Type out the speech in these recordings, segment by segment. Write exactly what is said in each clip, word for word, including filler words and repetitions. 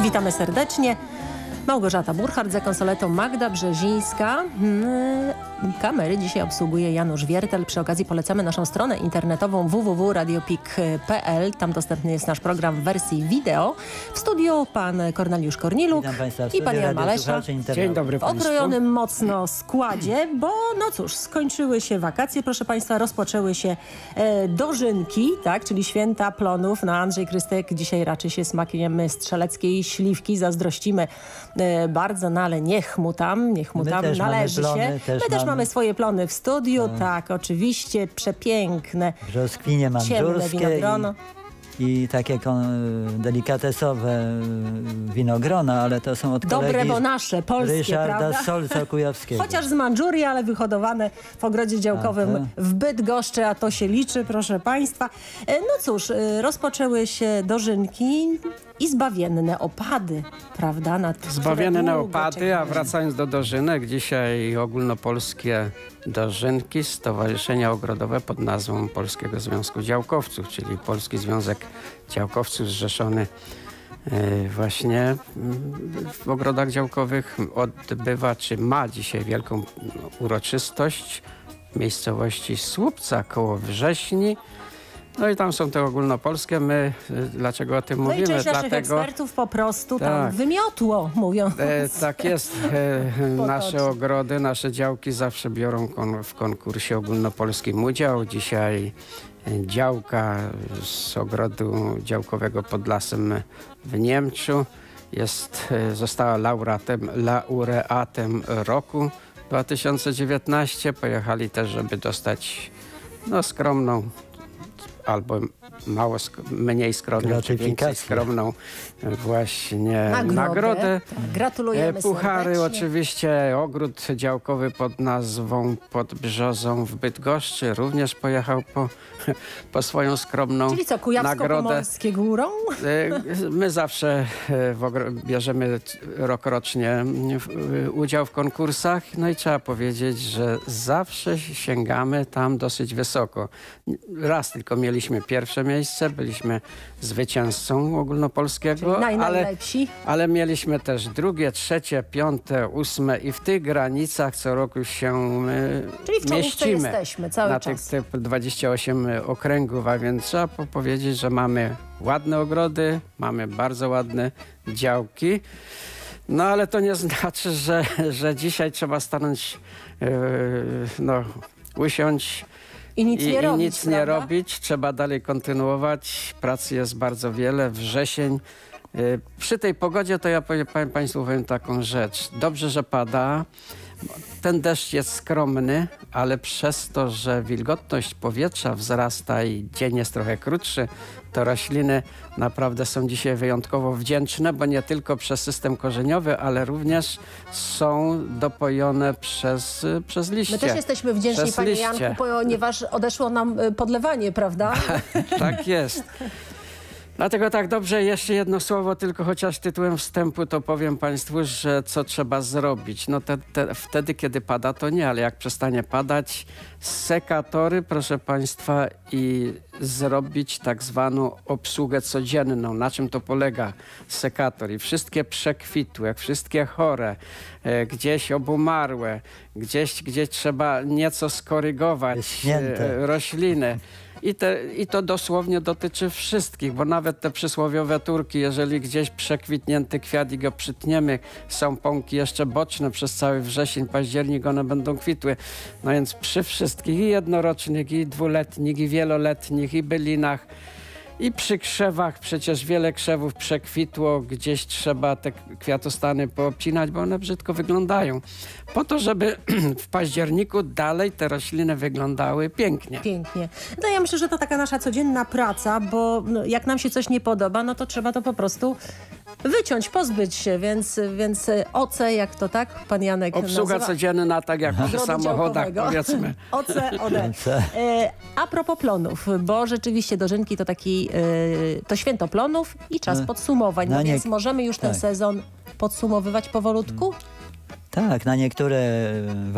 Witamy serdecznie. Małgorzata Burchard, za konsoletą Magda Brzezińska. Kamery dzisiaj obsługuje Janusz Wiertel. Przy okazji polecamy naszą stronę internetową w w w kropka radiopik kropka p l. Tam dostępny jest nasz program w wersji wideo. W studiu pan Korneliusz Korniluk i pan Jan Malesza. Dzień dobry w okrojonym mocno składzie, bo no cóż, skończyły się wakacje, proszę państwa, rozpoczęły się e, dożynki, tak, czyli święta plonów. No, Andrzej Krystek dzisiaj raczy się smakiem strzeleckiej śliwki. Zazdrościmy e, bardzo, no ale niech mu tam, niech mu My tam też należy mamy plony, się. też My też mamy. mamy swoje plony w studiu, Tak. tak, oczywiście, przepiękne, Brzoskwinie ciemne mandżurskie winogrono. i, i takie kon, delikatesowe winogrona, ale to są od Dobre, kolegi bo nasze, polskie, Ryszarda prawda? Solca Kujawskiego. Chociaż z Mandżurii, ale wyhodowane w ogrodzie działkowym A, tak. w Bydgoszczy, a to się liczy, proszę państwa. E, No cóż, e, rozpoczęły się dożynki i zbawienne opady, prawda? Nad które Zbawienne długo opady, a czekaliśmy. wracając do dożynek, dzisiaj ogólnopolskie dożynki Stowarzyszenia Ogrodowe pod nazwą Polskiego Związku Działkowców, czyli Polski Związek Działkowców zrzeszony e, właśnie mm, w ogrodach działkowych odbywa, czy ma dzisiaj wielką uroczystość w miejscowości Słupca koło Wrześni. No i tam są te ogólnopolskie. My, y, dlaczego o tym No i mówimy? część naszych Dlatego ekspertów po prostu tam Tak. wymiotło, mówiąc. E, tak jest. E, nasze Potocznie. ogrody, nasze działki zawsze biorą kon w konkursie ogólnopolskim udział. Dzisiaj e, działka z ogrodu działkowego pod lasem w Niemczu jest, e, została laureatem, laureatem roku dwa tysiące dziewiętnastego. Pojechali też, żeby dostać no, skromną albo mało sk mniej skromną, czy więcej Gratyfikację. skromną właśnie Nagrodę. nagrodę. Tak, gratulujemy E, Puchary serdecznie. oczywiście, ogród działkowy pod nazwą Pod Brzozą w Bydgoszczy również pojechał po, po swoją skromną Czyli co, nagrodę. Kujawsko-Pomorskie górą? E, My zawsze e, w ogro- bierzemy c- rokrocznie w, e, udział w konkursach, no i trzeba powiedzieć, że zawsze sięgamy tam dosyć wysoko. Raz tylko mieliśmy pierwsze miejsce, byliśmy zwycięzcą ogólnopolskiego, Naj, ale, najlepsi. ale mieliśmy też drugie, trzecie, piąte, ósme i w tych granicach co roku się e, Czyli w czołówce mieścimy. jesteśmy cały Na czas. tych typ dwadzieścia osiem okręgów, a więc trzeba po powiedzieć, że mamy ładne ogrody, mamy bardzo ładne działki. No ale to nie znaczy, że, że dzisiaj trzeba stanąć, yy, no, usiąść I nic i, nie i robić, nic nie prawda? robić. Trzeba dalej kontynuować. Pracy jest bardzo wiele. Wrzesień. Yy, przy tej pogodzie to ja powiem, powiem Państwu powiem taką rzecz. Dobrze, że pada. Ten deszcz jest skromny, ale przez to, że wilgotność powietrza wzrasta i dzień jest trochę krótszy, to rośliny naprawdę są dzisiaj wyjątkowo wdzięczne, bo nie tylko przez system korzeniowy, ale również są dopojone przez, przez liście. My też jesteśmy wdzięczni, Przez panie liście. Janku, ponieważ odeszło nam y, podlewanie, prawda? Tak jest. Dlatego tak dobrze, jeszcze jedno słowo, tylko chociaż tytułem wstępu, to powiem Państwu, że co trzeba zrobić. No te, te, wtedy, kiedy pada, to nie, ale jak przestanie padać, sekatory, proszę Państwa, i zrobić tak zwaną obsługę codzienną. Na czym to polega sekator? I wszystkie przekwitłe, wszystkie chore, e, gdzieś obumarłe, gdzieś, gdzie trzeba nieco skorygować Wyschnięte. e, rośliny. I, te, I to dosłownie dotyczy wszystkich, bo nawet te przysłowiowe turki, jeżeli gdzieś przekwitnięty kwiat i go przytniemy, są pąki jeszcze boczne przez cały wrzesień, październik, one będą kwitły. No więc przy wszystkich, i jednorocznych, i dwuletnich, i wieloletnich, i bylinach, i przy krzewach, przecież wiele krzewów przekwitło, gdzieś trzeba te kwiatostany poobcinać, bo one brzydko wyglądają. Po to, żeby w październiku dalej te rośliny wyglądały pięknie. Pięknie. No ja myślę, że to taka nasza codzienna praca, bo no, jak nam się coś nie podoba, no to trzeba to po prostu wyciąć, pozbyć się, więc, więc O C, jak to tak pan Janek Obsługa nazywa? codzienna, tak jak przy Ogrodu samochodach, działkowego. powiedzmy. O C, O D. E, a propos plonów, bo rzeczywiście dożynki to taki, e, to święto plonów i czas No, podsumowań, no no nie- więc możemy już ten tak. sezon podsumowywać powolutku? Tak, na niektóre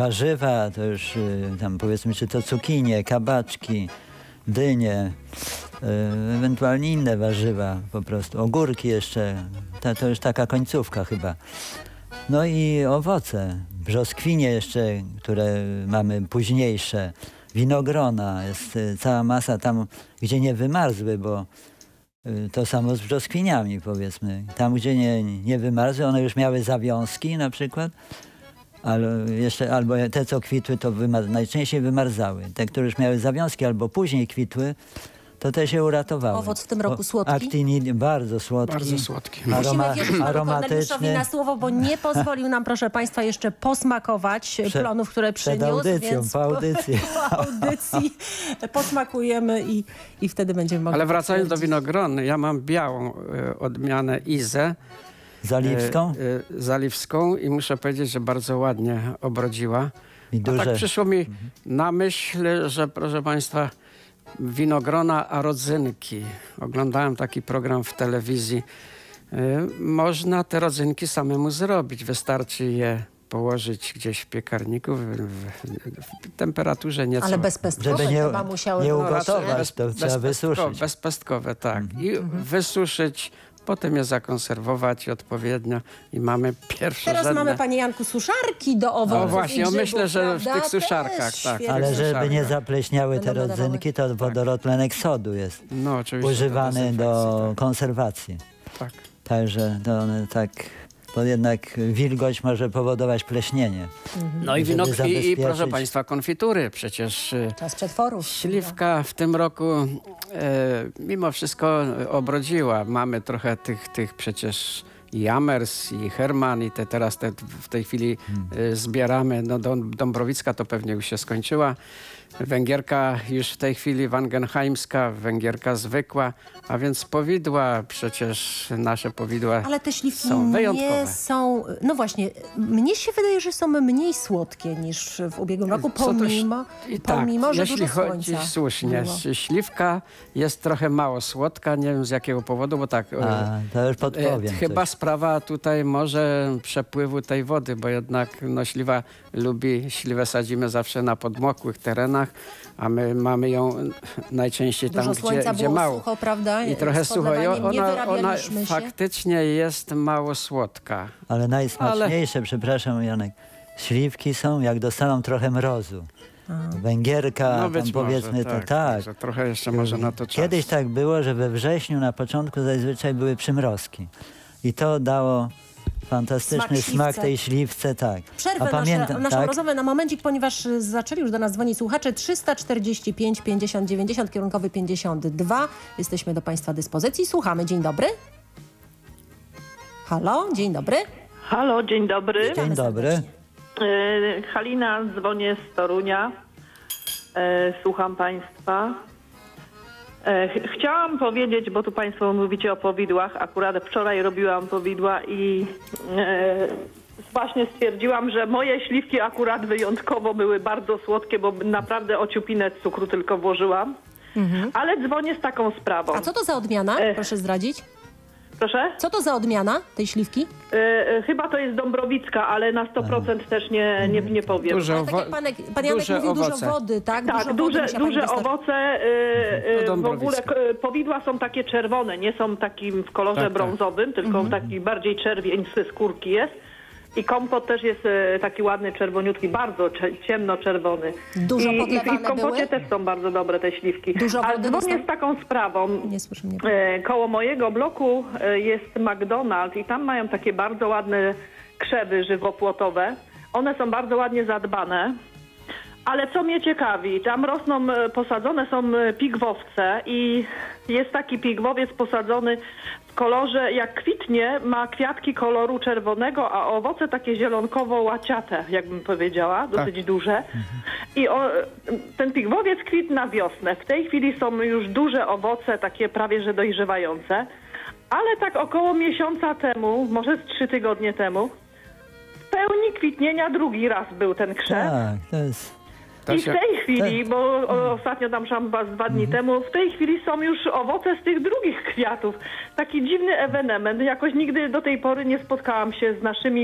warzywa, to już y, tam powiedzmy, czy to cukinie, kabaczki, dynie, ewentualnie inne warzywa po prostu, ogórki jeszcze, to, to już taka końcówka chyba. No i owoce, brzoskwinie jeszcze, które mamy późniejsze, winogrona, jest y, cała masa tam, gdzie nie wymarzły, bo y, to samo z brzoskwiniami powiedzmy. Tam, gdzie nie, nie wymarzły, one już miały zawiązki na przykład, ale jeszcze, albo te, co kwitły, to wymar najczęściej wymarzały. Te, które już miały zawiązki albo później kwitły, to te się uratowały. Owoc w tym roku słodki? Actinidii, bardzo słodki. Bardzo słodki. Aroma, Musimy wierzyć panu Korneliuszowi na słowo, bo nie pozwolił nam, proszę państwa, jeszcze posmakować Prze plonów, które przed przyniósł. audycją, więc po audycji. Po audycji posmakujemy i, i wtedy będziemy mogli... Ale wracając do winogron, ja mam białą y, odmianę Izę. Zaliwską? Y, y, zaliwską i muszę powiedzieć, że bardzo ładnie obrodziła. I duże. A tak przyszło mi mhm. na myśl, że proszę państwa, winogrona, a rodzynki. Oglądałem taki program w telewizji. Y, można te rodzynki samemu zrobić. Wystarczy je położyć gdzieś w piekarniku w, w, w temperaturze nieco... Ale bezpestkowe żeby nie, chyba musiały... nie być. ugotować, bez, to trzeba wysuszyć. Bezpestkowe, tak. Mhm. I wysuszyć, potem je zakonserwować odpowiednio i mamy pierwsze Teraz mamy, panie Janku, suszarki do owoców. O właśnie, i ja grzybów, myślę, że w prawda? tych suszarkach, Też tak. świetnie. Ale żeby suszarka. nie zapleśniały te Będą rodzynki, to wodorotlenek sodu jest No oczywiście. używany do dezynfekcji, konserwacji. tak. tak. Także to one tak, bo jednak wilgoć może powodować pleśnienie. No i, Żeby winok, i, i zabezpieczyć. proszę państwa, konfitury. Przecież y, Czas przetworów. śliwka w tym roku e, mimo wszystko obrodziła. Mamy trochę tych, tych przecież Jamers i Herman i te teraz te, w tej chwili y, zbieramy. No Dąb Dąbrowicka to pewnie już się skończyła. Węgierka już w tej chwili wangenheimska, węgierka zwykła, a więc powidła, przecież nasze powidła Ale te śliwki są wyjątkowe. nie są... No właśnie, mnie się wydaje, że są mniej słodkie niż w ubiegłym roku, Co to pomimo, I pomimo tak, że jeśli dużo chodzi słońca słusznie, było. śliwka jest trochę mało słodka, nie wiem z jakiego powodu, bo tak... A, to już podpowiem. E, chyba coś. sprawa tutaj może przepływu tej wody, bo jednak no, śliwa lubi, śliwę sadzimy zawsze na podmokłych terenach, a my mamy ją najczęściej Dużo tam, słońca gdzie, gdzie było mało. sucho, prawda? I trochę Z sucho. I podlewaniem nie ona, ona wyrabialiśmy się. faktycznie jest mało słodka. Ale najsmaczniejsze, przepraszam Janek, śliwki są jak dostaną trochę mrozu. Węgierka, No tam być powiedzmy, może, to tak, tak. że trochę jeszcze może na to czas. Kiedyś tak było, że we wrześniu na początku zazwyczaj były przymrozki. I to dało fantastyczny Smak smak, śliwce. tej śliwce, tak. Przerwę A nasze, pamiętam, naszą tak? rozmowę na momencik, ponieważ y, zaczęli już do nas dzwonić słuchacze. Trzysta czterdzieści pięć pięćdziesiąt dziewięćdziesiąt, kierunkowy pięćdziesiąt dwa. Jesteśmy do państwa dyspozycji. Słuchamy. Dzień dobry. Halo, dzień dobry. Halo, dzień dobry. Dzień dobry. E, Halina, dzwonię z Torunia. E, słucham państwa. E, ch chciałam powiedzieć, bo tu państwo mówicie o powidłach. Akurat wczoraj robiłam powidła i e, właśnie stwierdziłam, że moje śliwki akurat wyjątkowo były bardzo słodkie, bo naprawdę ociupinę cukru tylko włożyłam. Mhm. Ale dzwonię z taką sprawą. A co to za odmiana? E. Proszę zdradzić. Proszę? Co to za odmiana tej śliwki? E, e, chyba to jest Dąbrowicka, ale na sto procent też nie, nie, nie powiem. Dużo Ale tak jak pan, pan Janek duże mówił, owoce. dużo wody, tak? Tak, dużo duże, wody musiała pani duże dostarczyć. owoce. y, y, No, w ogóle Dąbrowicka. k- powidła są takie czerwone, nie są takim w kolorze Tak, tak. brązowym, tylko taki bardziej czerwieńscy skórki jest. I kompot też jest y, taki ładny, czerwoniutki, bardzo cze- ciemno-czerwony. Dużo I, i, podlewane I w kompocie były? też są bardzo dobre te śliwki. Dużo Ale wody dzwonię dostał- z taką sprawą. Nie słyszę mnie. E, Koło mojego bloku e, jest McDonald's i tam mają takie bardzo ładne krzewy żywopłotowe. One są bardzo ładnie zadbane. Ale co mnie ciekawi, tam rosną, e, posadzone są e, pigwowce i jest taki pigwowiec posadzony w kolorze, jak kwitnie, ma kwiatki koloru czerwonego, a owoce takie zielonkowo-łaciate, jakbym powiedziała, dosyć duże. I o, ten pigwowiec kwitł na wiosnę. W tej chwili są już duże owoce, takie prawie że dojrzewające. Ale tak około miesiąca temu, może z trzy tygodnie temu, w pełni kwitnienia drugi raz był ten krzew. Tak, to jest... To I w się- tej chwili, bo o, ostatnio tam szłam was dwa dni temu, w tej chwili są już owoce z tych drugich kwiatów. Taki dziwny ewenement. Jakoś nigdy do tej pory nie spotkałam się z naszymi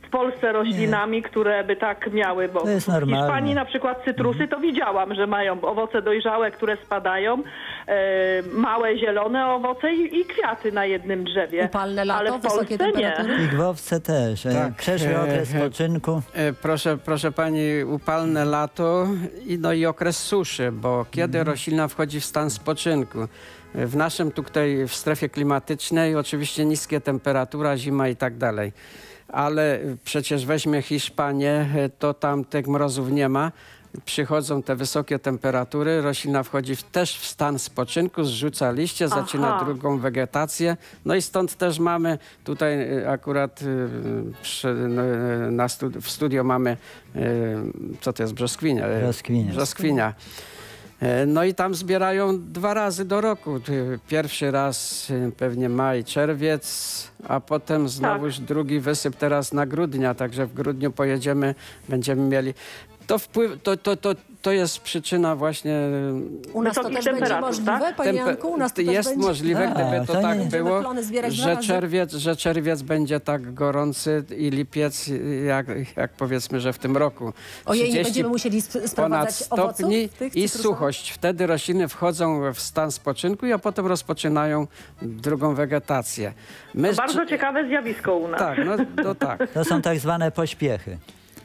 w Polsce roślinami, które by tak miały, bo To jest w Hiszpanii normalne. na przykład cytrusy, to widziałam, że mają owoce dojrzałe, które spadają, e, małe zielone owoce i, i kwiaty na jednym drzewie. Upalne lato, Ale w wysokie Polsce nie. temperatury? Pigwowce też. E, Tak. Przeszły E, okres e, spoczynku. E, Proszę, proszę pani, upalne lato i, no i okres suszy, bo kiedy roślina wchodzi w stan spoczynku? E, W naszym tutaj w strefie klimatycznej oczywiście niskie temperatura, zima i tak dalej. Ale przecież weźmie Hiszpanię, e, to tam tych mrozów nie ma. Przychodzą te wysokie temperatury, roślina wchodzi w, też w stan spoczynku, zrzuca liście, Aha. zaczyna drugą wegetację. No i stąd też mamy tutaj y, akurat y, przy, y, na studi w studio mamy, y, co to jest, brzoskwinia. y, Brzoskwinia. Brzoskwinia. Y, No i tam zbierają dwa razy do roku. Y, Pierwszy raz y, pewnie maj, czerwiec, a potem znowuż drugi wysyp teraz na grudnia, także w grudniu pojedziemy, będziemy mieli. To, wpływ, to, to, to, to jest przyczyna właśnie... U nas to Wysokich też będzie temperatur, możliwe, tak? panie Tempe- Janku? U nas to też jest będzie... możliwe, A, gdyby to to tak nie- Będziemy było, plony zbierać dwa że razy. czerwiec, że czerwiec będzie tak gorący i lipiec, jak, jak powiedzmy, że w tym roku. Ojej, nie trzydzieści będziemy musieli sp- ponad sprowadzać owoców stopni tych i cytrusowych? suchość. Wtedy rośliny wchodzą w stan spoczynku, a potem rozpoczynają drugą wegetację. My z- Bardzo ciekawe zjawisko u nas. Tak, no to tak. To są tak zwane pośpiechy.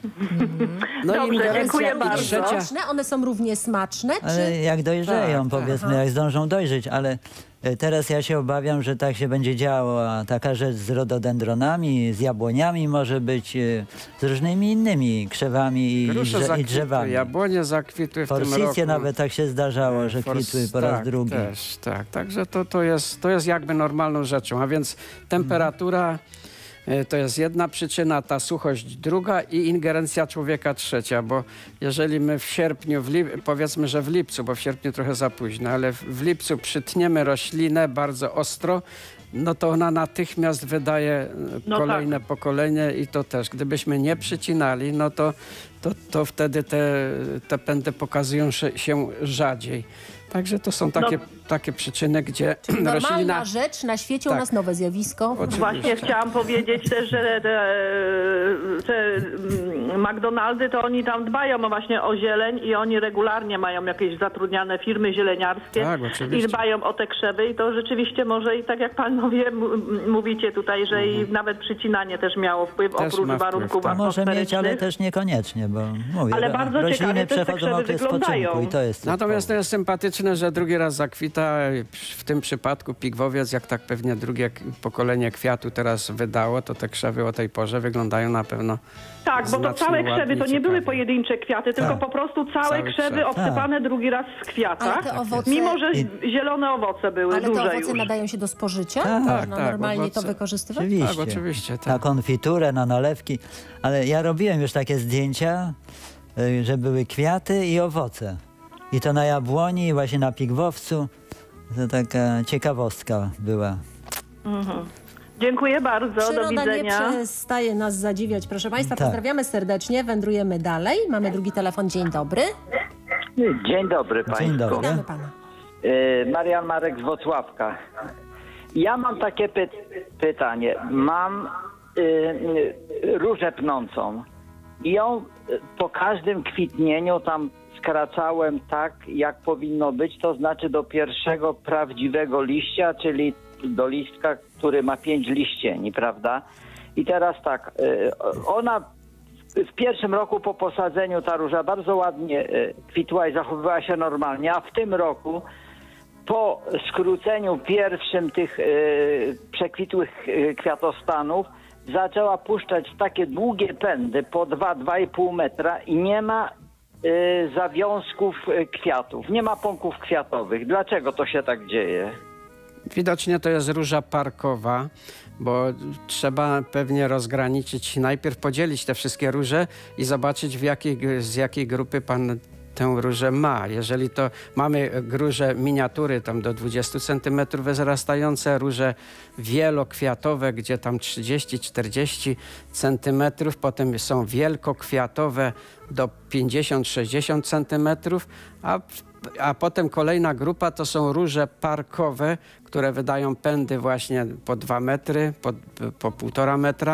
No Dobrze, i ingerencja dziękuję bardzo. trzecia. Smaczne? One są równie smaczne? Czy... Ale jak dojrzeją, Tak, tak. powiedzmy, jak zdążą dojrzeć, ale e, teraz ja się obawiam, że tak się będzie działo. A taka rzecz z rododendronami, z jabłoniami może być, e, z różnymi innymi krzewami i, Grusze drze- i zakwitły, drzewami. jabłonie zakwitły w tym roku. Forsicje nawet tak się zdarzało, że Fors- kwitły po raz tak, drugi. Też, tak, także to, to, jest, to jest jakby normalną rzeczą, a więc temperatura y, to jest jedna przyczyna, ta suchość druga i ingerencja człowieka trzecia, bo jeżeli my w sierpniu, w lip, powiedzmy, że w lipcu, bo w sierpniu trochę za późno, ale w, w lipcu przytniemy roślinę bardzo ostro, no to ona natychmiast wydaje y, No kolejne pokolenie i to też. Gdybyśmy nie przycinali, no to, to, to wtedy te, te pędy pokazują się, się rzadziej. Także to są takie, takie przyczyny, gdzie Czyli normalna roślina... rzecz na świecie, u Tak. nas nowe zjawisko. Oczywiście. Właśnie chciałam powiedzieć też, że te, te mm, McDonaldy to oni tam dbają o właśnie o zieleń i oni regularnie mają jakieś zatrudniane firmy zieleniarskie Tak, oczywiście. i dbają o te krzewy i to rzeczywiście może i tak jak panowie m- mówicie tutaj, że i nawet przycinanie też miało wpływ Też oprócz ma wpływ, warunków tak. Może mieć, ale atmosferycznych. też niekoniecznie, bo mówię, Ale ro- bardzo ciekawie rośliny też te przechodzą krzewy okres wyglądają. spoczynku i to jest Natomiast to typowe. jest sympatyczne, że drugi raz zakwita, w tym przypadku pigwowiec, jak tak pewnie drugie k- pokolenie kwiatu teraz wydało, to te krzewy o tej porze wyglądają na pewno Tak, bo to znacznie całe ładniej krzewy to i nie były ciekawiej. pojedyncze kwiaty, tylko Tak. po prostu całe Cały krzewy krzew. obsypane drugi raz w Ale kwiatach. te owoce, Mimo, że I- zielone owoce były ale te duże owoce już. nadają się do spożycia? Tak, Można tak, normalnie owoce. to wykorzystywać? Oczywiście. Tak, oczywiście, Na tak. konfiturę, na nalewki. Ale ja robiłem już takie zdjęcia, y, że były kwiaty i owoce. I to na jabłoni, i właśnie na pigwowcu. To taka ciekawostka była. Dziękuję bardzo, do Przyroda nie widzenia. przestaje nas zadziwiać. Proszę Państwa, Tak. pozdrawiamy serdecznie, wędrujemy dalej. Mamy drugi telefon. Dzień dobry. Dzień dobry Państwu. Dzień dobry. Witamy Pana. Y, Marian Marek z Włocławka. Ja mam takie py pytanie. Mam y, y, różę pnącą i ją y, po każdym kwitnieniu tam skracałem tak, jak powinno być, to znaczy do pierwszego prawdziwego liścia, czyli do listka, który ma pięć liścieni, prawda? I teraz tak, y, ona w pierwszym roku po posadzeniu ta róża bardzo ładnie e, kwitła i zachowywała się normalnie, a w tym roku po skróceniu pierwszym tych e, przekwitłych e, kwiatostanów zaczęła puszczać takie długie pędy po dwa do dwóch i pół metra i nie ma e, zawiązków e, kwiatów, nie ma pąków kwiatowych. Dlaczego to się tak dzieje? Widocznie to jest róża parkowa, bo trzeba pewnie rozgraniczyć, najpierw podzielić te wszystkie róże i zobaczyć, w jakiej, z jakiej grupy pan tę różę ma. Jeżeli to mamy róże miniatury tam do dwudziestu centymetrów wzrastające, róże wielokwiatowe, gdzie tam trzydzieści czterdzieści centymetrów, potem są wielkokwiatowe do pięćdziesiąt sześćdziesiąt centymetrów, a A potem kolejna grupa to są róże parkowe, które wydają pędy właśnie po dwa metry, po, po półtora metra.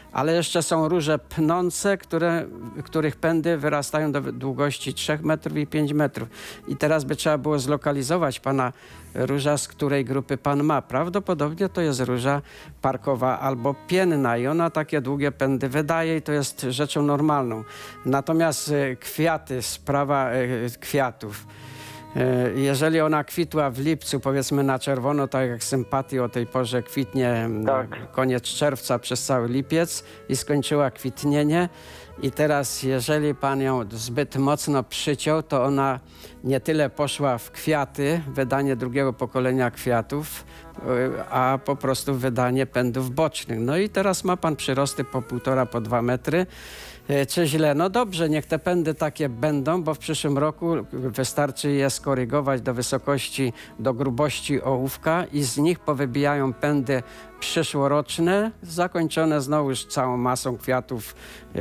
Ale jeszcze są róże pnące, które, których pędy wyrastają do długości trzech metrów i pięć metrów. I teraz by trzeba było zlokalizować pana róża, z której grupy pan ma. Prawdopodobnie to jest róża parkowa albo pienna i ona takie długie pędy wydaje i to jest rzeczą normalną. Natomiast kwiaty, sprawa kwiatów. Jeżeli ona kwitła w lipcu, powiedzmy na czerwono, tak jak sympatii o tej porze kwitnie Tak. koniec czerwca przez cały lipiec i skończyła kwitnienie i teraz jeżeli pan ją zbyt mocno przyciął, to ona nie tyle poszła w kwiaty, wydanie drugiego pokolenia kwiatów, a po prostu wydanie pędów bocznych. No i teraz ma pan przyrosty po półtora, po dwa metry. Czy źle? No dobrze, niech te pędy takie będą, bo w przyszłym roku wystarczy je skorygować do wysokości, do grubości ołówka i z nich powybijają pędy przyszłoroczne, zakończone znowuż całą masą kwiatów,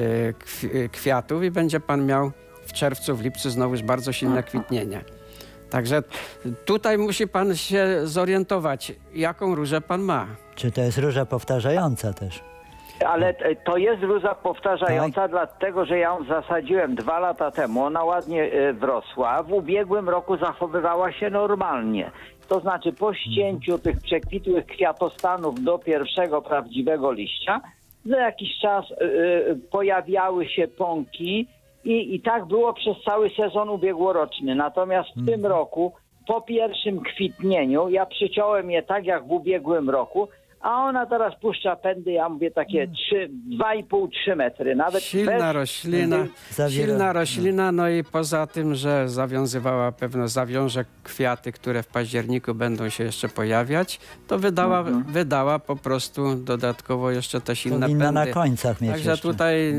kwiatów i będzie pan miał w czerwcu, w lipcu znowuż bardzo silne kwitnienie. Także tutaj musi pan się zorientować, jaką różę pan ma. Czy to jest róża powtarzająca też? Ale to jest róża powtarzająca, tak? Dlatego że ja ją zasadziłem dwa lata temu. Ona ładnie wrosła. W ubiegłym roku zachowywała się normalnie. To znaczy po ścięciu tych przekwitłych kwiatostanów do pierwszego prawdziwego liścia za jakiś czas y, pojawiały się pąki i, i tak było przez cały sezon ubiegłoroczny. Natomiast w tym roku po pierwszym kwitnieniu ja przyciąłem je tak jak w ubiegłym roku, a ona teraz puszcza pędy, ja mówię takie dwa i pół do trzech metry. Nawet silna bez... roślina, Zawiera... silna roślina, no i poza tym, że zawiązywała pewno zawiąże kwiaty, które w październiku będą się jeszcze pojawiać, to wydała, mhm. wydała po prostu dodatkowo jeszcze te silne Powinna pędy. na końcach mieć Także jeszcze. tutaj,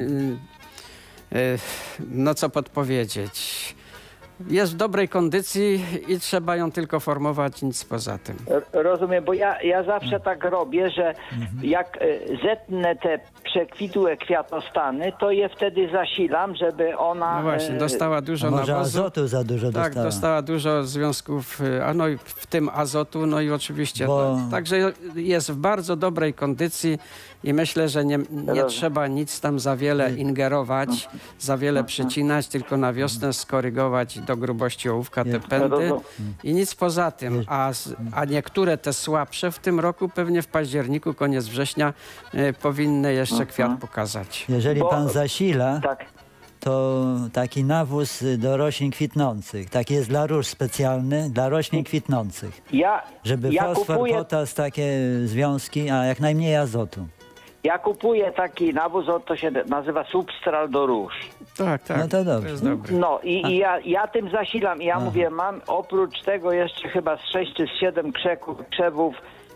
no co podpowiedzieć. Jest w dobrej kondycji i trzeba ją tylko formować, nic poza tym. Rozumiem, bo ja, ja zawsze tak robię, że jak zetnę te przekwitłe kwiatostany, to je wtedy zasilam, żeby ona... No właśnie, dostała dużo A może nawozu. azotu za dużo Tak, dostała. dostała dużo związków, a no i w tym azotu, no i oczywiście. Bo... Tak, także jest w bardzo dobrej kondycji i myślę, że nie, nie trzeba nic tam za wiele ingerować, za wiele przycinać, tylko na wiosnę skorygować do grubości ołówka te pędy i nic poza tym. A, a niektóre te słabsze w tym roku pewnie w październiku, koniec września e, powinny jeszcze kwiat pokazać. Jeżeli Bo- pan zasila, Tak. to taki nawóz do roślin kwitnących. Taki jest dla róż specjalny, dla roślin kwitnących. Ja, Żeby ja fosfor, kupuję... potas, takie związki, a jak najmniej azotu. Ja kupuję taki nawóz, o, to się nazywa substral do róż. Tak, tak. No to dobrze. To jest dobre. No i, i ja, ja tym zasilam i ja mówię, mam oprócz tego jeszcze chyba z sześć czy z siedem krzeków, krzewów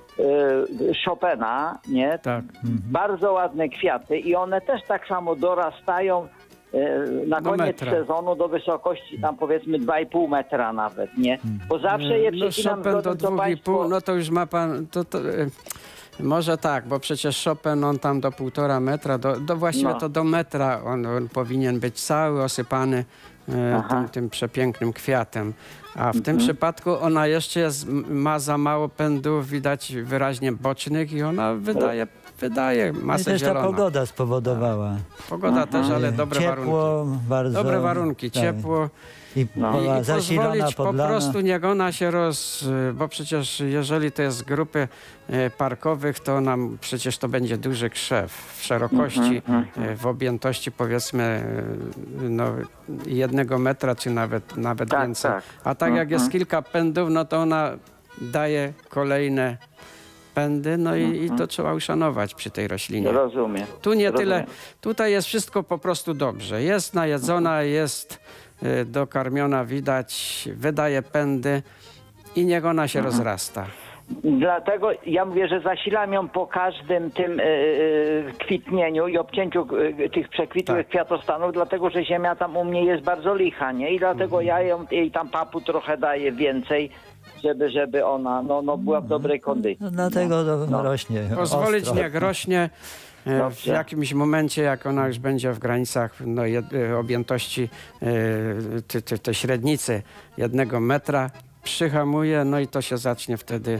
y, Chopina, nie? Tak. Bardzo ładne kwiaty i one też tak samo dorastają y, na Do koniec metra. sezonu do wysokości tam powiedzmy dwa i pół metra nawet, nie? Bo zawsze je No przecinam Chopin do zgodnie, co dwóch i pół, państwo... no to już ma pan... To, to, e, może tak, bo przecież Chopin on tam do półtora metra, do, do właściwie No. to do metra on, on powinien być cały osypany e, tym, tym przepięknym kwiatem. A w tym przypadku ona jeszcze jest, ma za mało pędów, widać wyraźnie bocznych i ona wydaje, wydaje I masę też ta zieloną. pogoda spowodowała. Pogoda też, ale dobre Ciepło, warunki. bardzo. Dobre warunki, tak. ciepło. I No. była I, i zasilana, pozwolić po podlana. prostu, niech ona się roz... Bo przecież jeżeli to jest z grupy e, parkowych, to nam przecież to będzie duży krzew w szerokości, e, w objętości powiedzmy e, no, jednego metra, czy nawet, nawet Tak, więcej. tak. A tak jak jest kilka pędów, no to ona daje kolejne pędy, no i, i to trzeba uszanować przy tej roślinie. Rozumiem. Tu nie Rozumiem. tyle, tutaj jest wszystko po prostu dobrze. Jest najedzona, jest y, dokarmiona, widać, wydaje pędy i niech ona się rozrasta. Dlatego ja mówię, że zasilam ją po każdym tym e, e, kwitnieniu i obcięciu e, tych przekwitłych Tak. kwiatostanów, dlatego że ziemia tam u mnie jest bardzo licha, nie? I dlatego ja ją, jej tam papu trochę daję więcej, żeby, żeby ona no, no, była w dobrej kondycji. No, dlatego to No. rośnie Pozwolić ostro. niech rośnie. e, W Dobrze. jakimś momencie, jak ona już będzie w granicach no, jed- e, objętości e, te, te, te średnicy jednego metra, przyhamuje, no i to się zacznie wtedy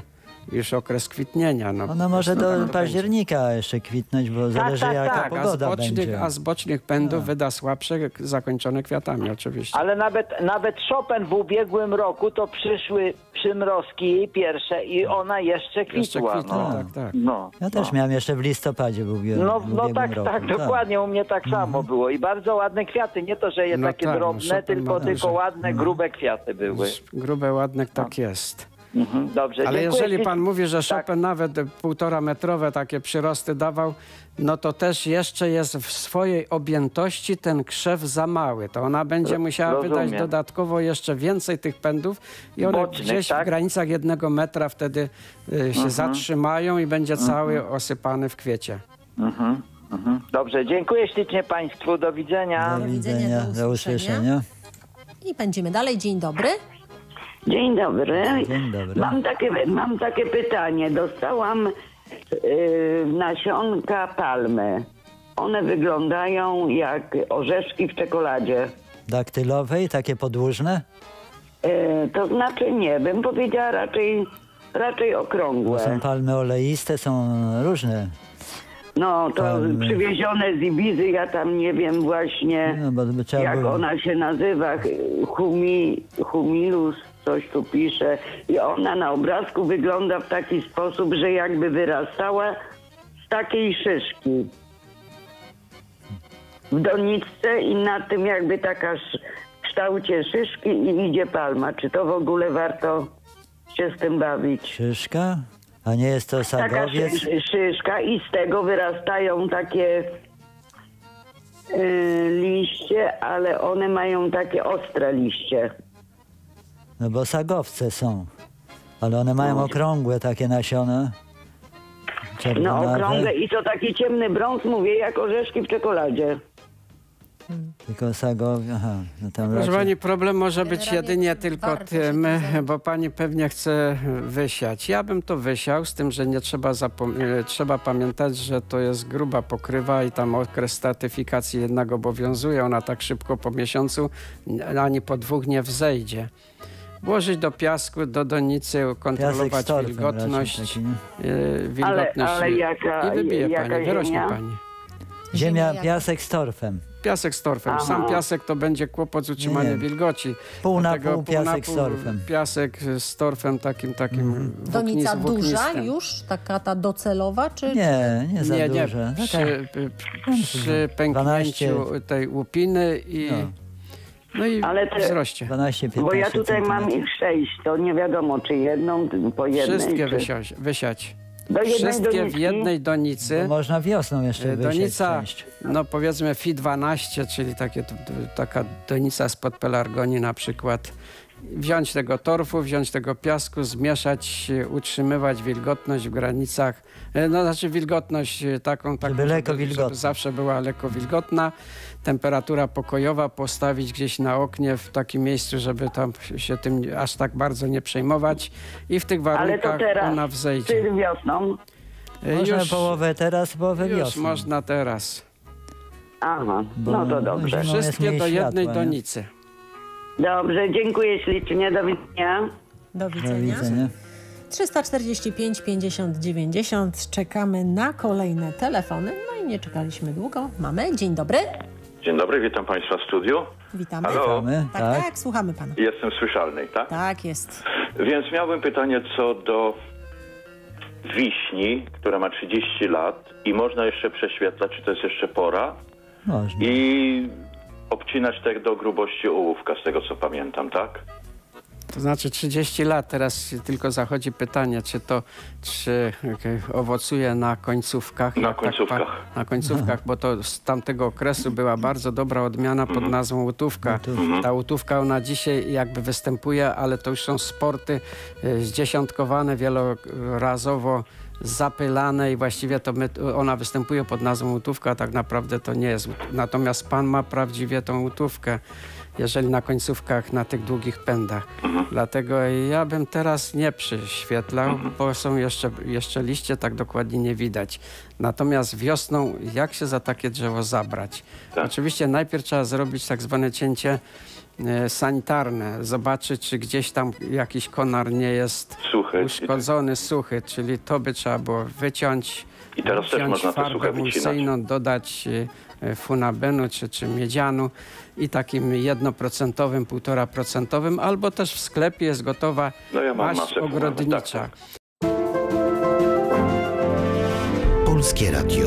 już okres kwitnienia. No, Ono może no, do tak to października jeszcze kwitnąć, bo zależy tak, jaka tak. a, z pogoda bocznych, będzie. a z bocznych pędów No. wyda słabsze, zakończone kwiatami oczywiście. Ale nawet, nawet Chopin w ubiegłym roku to przyszły przymrozki jej pierwsze i ona jeszcze kwitła. Jeszcze kwitła, no. tak, tak. No, Ja też no. miałem jeszcze w listopadzie w ubiegłym, No, w no ubiegłym tak, roku. tak, dokładnie. U mnie tak samo było. I bardzo ładne kwiaty. Nie to, że je No takie tak, no drobne, Chopin tylko, ma tylko duże. ładne, grube kwiaty były. Grube, ładne, tak jest. Mhm, dobrze, Ale dziękuję. jeżeli pan mówi, że Tak. Chopin nawet półtora metrowe takie przyrosty dawał, no to też jeszcze jest w swojej objętości ten krzew za mały. To ona będzie musiała rozumiem. wydać dodatkowo jeszcze więcej tych pędów i one Bocznych, gdzieś tak? w granicach jednego metra wtedy y, się zatrzymają i będzie cały osypany w kwiecie. Mhm, mhm. Dobrze, dziękuję ślicznie państwu. Do widzenia. Do widzenia, widzenia, do do usłyszenia. usłyszenia. I pędzimy dalej. Dzień dobry. Dzień dobry. Dzień dobry. Mam takie, mam takie pytanie. Dostałam yy, nasionka palmy. One wyglądają jak orzeszki w czekoladzie. Daktylowej, takie podłużne? Yy, to znaczy nie, bym powiedziała raczej, raczej Bo okrągłe. są palmy oleiste, są różne. No to palmy. przywiezione z Ibizy, ja tam nie wiem właśnie No, bo by trzeba jak było... ona się nazywa. Humi, humilus, coś tu pisze. I ona na obrazku wygląda w taki sposób, że jakby wyrastała z takiej szyszki w doniczce i na tym jakby taka sz- w kształcie szyszki i idzie palma. Czy to w ogóle warto się z tym bawić? Szyszka? A nie jest to Taka sagowiec? szy- szyszka i z tego wyrastają takie y, liście, ale one mają takie ostre liście. No bo sagowce są. Ale one mają No. okrągłe takie nasiona. No Czerwonawe. okrągłe i to taki ciemny brąz, mówię, jak orzeszki w czekoladzie. Tylko sagowie. Aha, no tam Proszę raczej... pani, problem może być Generalnie jedynie tylko warto się tym, tym zająć. bo pani pewnie chce wysiać. Ja bym to wysiał, z tym, że nie trzeba, zapom- e, trzeba pamiętać, że to jest gruba pokrywa i tam okres stratyfikacji jednak obowiązuje. Ona tak szybko po miesiącu n- ani po dwóch nie wzejdzie. Włożyć do piasku, do donicy, Piasek kontrolować z torfem wilgotność, raczej taki, nie? e, wilgotność ale jaka- i wybije jaka pani, wyrośnie ziemia? pani. Ziemia, jaka? piasek z torfem. Piasek z torfem. Aha. Sam piasek to będzie kłopot z utrzymaniem Nie. wilgoci. Pół na Dlatego pół piasek na z torfem. Piasek z torfem takim, takim Mhm. włóknis- Donica duża włóknistym. już? Taka ta docelowa? Czy... Nie, nie za Nie, nie. duże. Taka- Przy, przy pęknięciu dwanaście. tej łupiny i, No. no i Ale te- wzroście. dwanaście piętnaście Bo ja tutaj mam centymetrów. ich sześć, to nie wiadomo czy jedną, po jednej. Wszystkie czy... wysiać. wysiać. Do jednej Wszystkie w doniczki? jednej donicy. Bo można wiosną jeszcze E, wysiać Donica, część. no powiedzmy F I dwanaście, czyli takie, t- t- taka donica spod pelargonii na przykład. Wziąć tego torfu, wziąć tego piasku, zmieszać, e, utrzymywać wilgotność w granicach, e, no znaczy wilgotność e, taką, taką Żeby lekko wilgotna. żeby zawsze była lekko wilgotna. Temperatura pokojowa postawić gdzieś na oknie w takim miejscu, żeby tam się tym aż tak bardzo nie przejmować i w tych Ale to warunkach teraz, ona wzejdzie. czy wiosną? E, Można Już, połowę teraz, połowę już wiosną. można teraz. Aha, Bo no to dobrze. zimą jest Wszystkie mniej do jednej światła, nie? donicy. Dobrze, dziękuję ślicznie, do widzenia. Do Do widzenia. widzenia. trzysta czterdzieści pięć pięćdziesiąt dziewięćdziesiąt. Czekamy na kolejne telefony. No i nie czekaliśmy długo. Mamy. Dzień dobry. Dzień dobry, witam Państwa w studiu. Witamy. Halo? Witamy, Tak, tak. tak, słuchamy pana. Jestem słyszalny, tak? Tak jest. Więc miałbym pytanie co do wiśni, która ma trzydzieści lat i można jeszcze prześwietlać, czy to jest jeszcze pora, Można. i obcinać tak do grubości ołówka, z tego co pamiętam, tak? To znaczy trzydzieści lat, teraz tylko zachodzi pytanie, czy to czy okej, owocuje na końcówkach. Na jak tak końcówkach. pa- na końcówkach, bo to z tamtego okresu była bardzo dobra odmiana pod nazwą łutówka. Ta łutówka ona dzisiaj jakby występuje, ale to już są sporty y, zdziesiątkowane, wielorazowo zapylane i właściwie to my, ona występuje pod nazwą łutówka, a tak naprawdę to nie jest. Natomiast pan ma prawdziwie tą łutówkę. jeżeli na końcówkach, na tych długich pędach. Mhm. Dlatego ja bym teraz nie przyświetlał, Mhm. bo są jeszcze, jeszcze liście, tak dokładnie nie widać. Natomiast wiosną, jak się za takie drzewo zabrać? Tak. Oczywiście najpierw trzeba zrobić tak zwane cięcie e, sanitarne, zobaczyć, czy gdzieś tam jakiś konar nie jest Suchy. uszkodzony, suchy, czyli to by trzeba było wyciąć, I teraz też wziąć można te farbę suche wycinać. emulsyjną, dodać e, funabenu czy, czy miedzianu i takim jednoprocentowym, półtora procentowym, albo też w sklepie jest gotowa No ja mam maść masę funabenu, ogrodnicza. tak, tak. Polskie Radio.